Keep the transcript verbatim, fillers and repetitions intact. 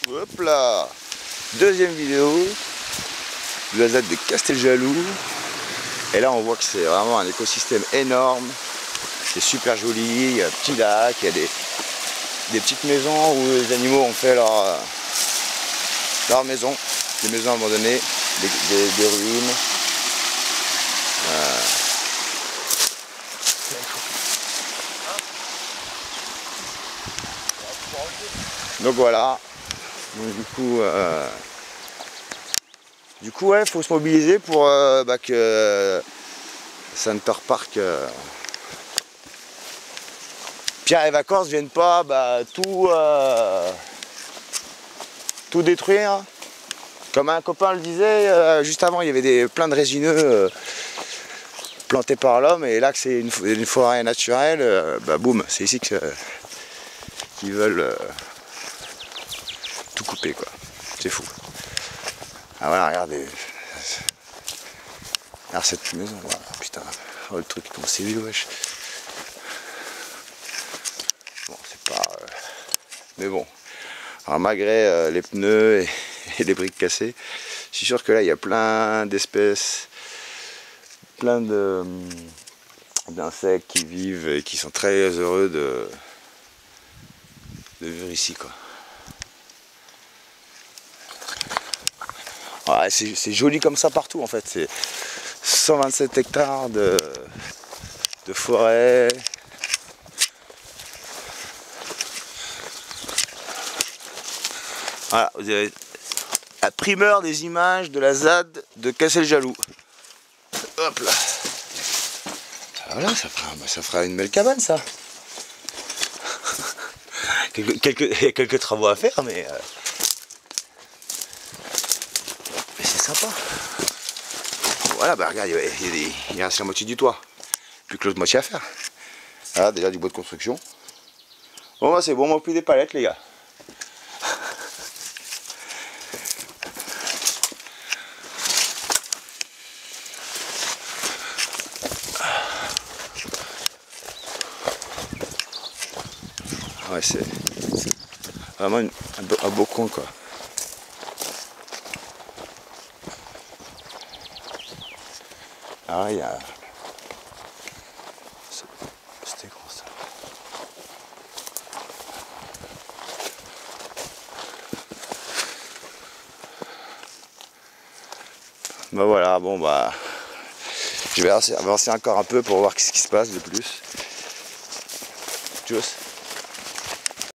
Hop là, deuxième vidéo de la Z de Casteljaloux. Et là on voit que c'est vraiment un écosystème énorme. C'est super joli, il y a un petit lac, il y a des, des petites maisons où les animaux ont fait leur, leur maison. Des maisons abandonnées, des, des, des ruines. Euh... Donc voilà. Donc, du coup, euh... du coup, ouais, faut se mobiliser pour euh, bah, que Center Park, euh... Pierre et Vacances viennent pas bah, tout, euh... tout détruire. Comme un copain le disait, euh, juste avant, il y avait des, plein de résineux euh, plantés par l'homme, et là que c'est une, une forêt naturelle, euh, bah boum, c'est ici que euh, qu'ils veulent euh, tout couper, quoi. C'est fou. Ah voilà, regardez. Regarde cette maison, voilà. Putain, oh, le truc, comment c'est vieux, wesh. Bon, c'est pas... Euh... Mais bon, alors, malgré euh, les pneus et, et les briques cassées, je suis sûr que là, il y a plein d'espèces, plein de d'insectes qui vivent et qui sont très heureux de, de vivre ici, quoi. Ouais, c'est joli comme ça partout en fait, c'est cent vingt-sept hectares de, de forêt. Voilà, vous avez la primeur des images de la Z A D de Casteljaloux. Hop là. Voilà, ça fera, ça fera une belle cabane, ça. quelques, quelques, quelques travaux à faire, mais, euh, mais c'est sympa. Voilà, bah regarde, il, y a, il, y a des, il reste la moitié du toit. Plus que l'autre moitié à faire. Voilà, déjà du bois de construction. Bon, bah c'est bon, on m'a plus des palettes, les gars. Ouais, c'est vraiment une, un, beau, un beau coin, quoi. Ah, il y a... C'était gros, ça. Bah voilà, bon bah... Je vais avancer encore un peu pour voir ce qui se passe de plus. Tchuss.